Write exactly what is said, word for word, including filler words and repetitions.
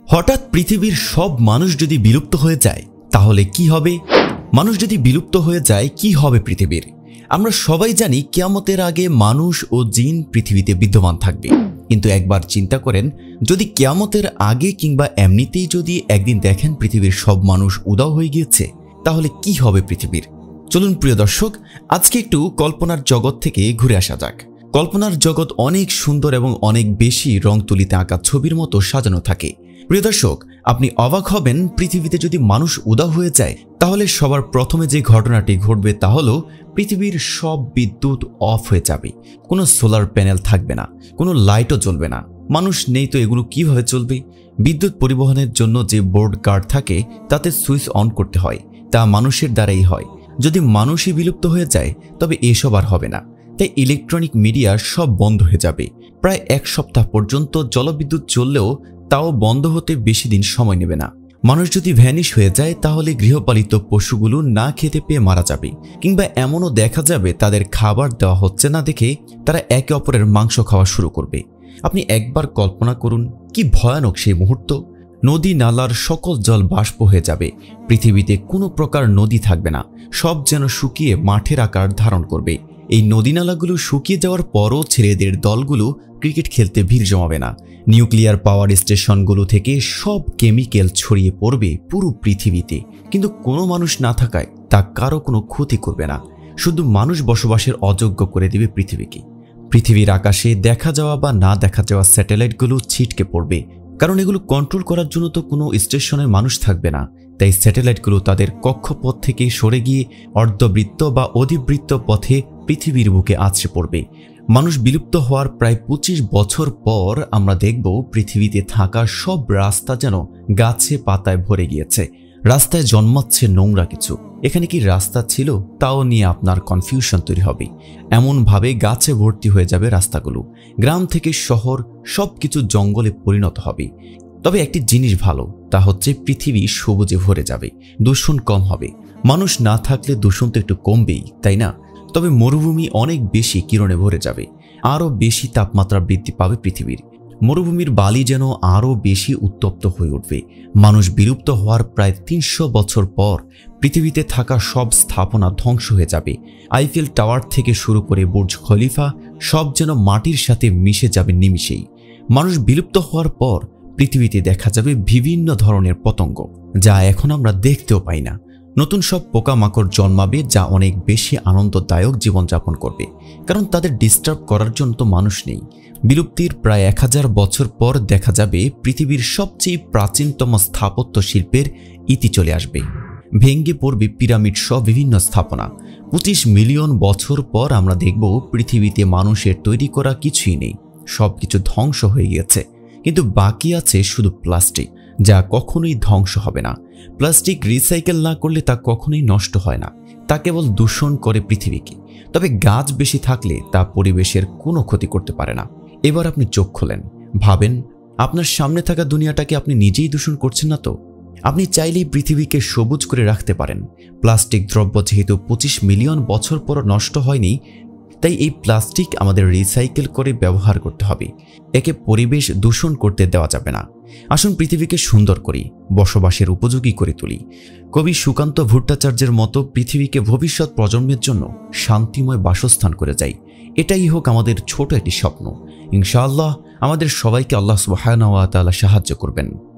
হঠাৎ পৃথিবীর সব মানুষ যদি বিলুপ্ত হয়ে যায় তাহলে কি হবে? মানুষ যদি বিলুপ্ত হয়ে যায় কি হবে পৃথিবীর? আমরা সবাই জানি কিয়ামতের আগে মানুষ ও জিন পৃথিবীতে বিদ্যমান থাকবে, কিন্তু একবার চিন্তা করেন, যদি কিয়ামতের আগে কিংবা এমনিতেই যদি একদিন দেখেন পৃথিবীর সব মানুষ উধাও হয়ে গিয়েছে, তাহলে কি হবে পৃথিবীর? চলুন প্রিয় দর্শক, আজকে একটু কল্পনার জগৎ থেকে ঘুরে আসা যাক। কল্পনার জগৎ অনেক সুন্দর এবং অনেক বেশি রং তুলিতে আঁকা ছবির মতো সাজানো থাকে। প্রিয় দর্শক, আপনি অবাক হবেন, পৃথিবীতে যদি মানুষ উধাও হয়ে যায় তাহলে সবার প্রথমে যে ঘটনাটি ঘটবে তা হলো পৃথিবীর সব বিদ্যুৎ অফ হয়ে যাবে। কোনো সোলার প্যানেল থাকবে না, কোনো লাইটও জ্বলবে না। মানুষ নেই তো এগুলো কিভাবে চলবে? বিদ্যুৎ পরিবহনের জন্য যে বোর্ড কার্ড থাকে তাতে সুইচ অন করতে হয়, তা মানুষের দ্বারাই হয়। যদি মানুষই বিলুপ্ত হয়ে যায় তবে এসব আর হবে না। তাই ইলেকট্রনিক মিডিয়া সব বন্ধ হয়ে যাবে। প্রায় এক সপ্তাহ পর্যন্ত জলবিদ্যুৎ চললেও তাও বন্ধ হতে বেশি দিন সময় নেবে না। মানুষ যদি ভ্যানিশ হয়ে যায় তাহলে গৃহপালিত পশুগুলো না খেতে পেয়ে মারা যাবে, কিংবা এমনও দেখা যাবে তাদের খাবার দেওয়া হচ্ছে না দেখে তারা একে অপরের মাংস খাওয়া শুরু করবে। আপনি একবার কল্পনা করুন, কি ভয়ানক সেই মুহূর্ত। নদী নালার সকল জল বাষ্প হয়ে যাবে, পৃথিবীতে কোনো প্রকার নদী থাকবে না, সব যেন শুকিয়ে মাঠের আকার ধারণ করবে। এই নদীনালাগুলো শুকিয়ে যাওয়ার পরও ছেলেদের দলগুলো ক্রিকেট খেলতে ভিড় জমাবে না। নিউক্লিয়ার পাওয়ার স্টেশনগুলো থেকে সব কেমিক্যাল ছড়িয়ে পড়বে পুরো পৃথিবীতে, কিন্তু কোনো মানুষ না থাকায় তা কারো কোনো ক্ষতি করবে না, শুধু মানুষ বসবাসের অযোগ্য করে দেবে পৃথিবীকে। পৃথিবীর আকাশে দেখা যাওয়া বা না দেখা যাওয়া স্যাটেলাইটগুলো ছিটকে পড়বে, কারণ এগুলো কন্ট্রোল করার জন্য তো কোনো স্টেশনের মানুষ থাকবে না। তাই স্যাটেলাইটগুলো তাদের কক্ষপথ থেকে সরে গিয়ে অর্ধবৃত্ত বা অধিবৃত্ত পথে পৃথিবীর বুকে আছড়ে পড়বে। মানুষ বিলুপ্ত হওয়ার প্রায় পঁচিশ বছর পর আমরা দেখব পৃথিবীতে থাকা সব রাস্তা যেন গাছে পাতায় ভরে গিয়েছে। রাস্তায় জন্মাচ্ছে নোংরা কিছু। এখানে কি রাস্তা ছিল তাও নিয়ে আপনার কনফিউশন তৈরি হবে। এমনভাবে গাছে ভর্তি হয়ে যাবে রাস্তাগুলো। গ্রাম থেকে শহর সব কিছু জঙ্গলে পরিণত হবে। তবে একটি জিনিস ভালো, তা হচ্ছে পৃথিবী সবুজে ভরে যাবে, দূষণ কম হবে। মানুষ না থাকলে দূষণ তো একটু কমবেই, তাই না? তবে মরুভূমি অনেক বেশি কিরণে ভরে যাবে, আরও বেশি তাপমাত্রা বৃদ্ধি পাবে পৃথিবীর। মরুভূমির বালি যেন আরও বেশি উত্তপ্ত হয়ে উঠবে। মানুষ বিলুপ্ত হওয়ার প্রায় তিনশো বছর পর পৃথিবীতে থাকা সব স্থাপনা ধ্বংস হয়ে যাবে। আইফেল টাওয়ার থেকে শুরু করে বুর্জ খলিফা সব যেন মাটির সাথে মিশে যাবে নিমিষেই। মানুষ বিলুপ্ত হওয়ার পর পৃথিবীতে দেখা যাবে বিভিন্ন ধরনের পতঙ্গ, যা এখন আমরা দেখতেও পাই না। নতুন সব পোকামাকড় জন্মাবে, যা অনেক বেশি আনন্দদায়ক জীবনযাপন করবে, কারণ তাদের ডিস্টার্ব করার জন্য তো মানুষ নেই। বিলুপ্তির প্রায় এক হাজার বছর পর দেখা যাবে পৃথিবীর সবচেয়ে প্রাচীনতম স্থাপত্য শিল্পের ইতি চলে আসবে। ভেঙে পড়বে পিরামিড সহ বিভিন্ন স্থাপনা। পঁচিশ মিলিয়ন বছর পর আমরা দেখব পৃথিবীতে মানুষের তৈরি করা কিছুই নেই, সব কিছু ধ্বংস হয়ে গেছে। কিন্তু বাকি আছে শুধু প্লাস্টিক, যা কখনোই ধ্বংস হবে না। প্লাস্টিক রিসাইকেল না করলে তা কখনোই নষ্ট হয় না, তা কেবল দূষণ করে পৃথিবীকে। তবে গাছ বেশি থাকলে তা পরিবেশের কোনো ক্ষতি করতে পারে না। এবার আপনি চোখ খোলেন, ভাবেন আপনার সামনে থাকা দুনিয়াটাকে আপনি নিজেই দূষণ করছেন না তো? আপনি চাইলেই পৃথিবীকে সবুজ করে রাখতে পারেন। প্লাস্টিক দ্রব্য যেহেতু পঁচিশ মিলিয়ন বছর পর নষ্ট হয়নি, তাই এই প্লাস্টিক আমাদের রিসাইকেল করে ব্যবহার করতে হবে। একে পরিবেশ দূষণ করতে দেওয়া যাবে না। আসুন পৃথিবীকে সুন্দর করি, বসবাসের উপযোগী করে তুলি। কবি সুকান্ত ভট্টাচার্যের মতো পৃথিবীকে ভবিষ্যৎ প্রজন্মের জন্য শান্তিময় বাসস্থান করে যাই। এটাই হোক আমাদের ছোট একটি স্বপ্ন। ইনশাআল্লাহ আমাদের সবাইকে আল্লাহ সুবহানাহু ওয়া তাআলা সাহায্য করবেন।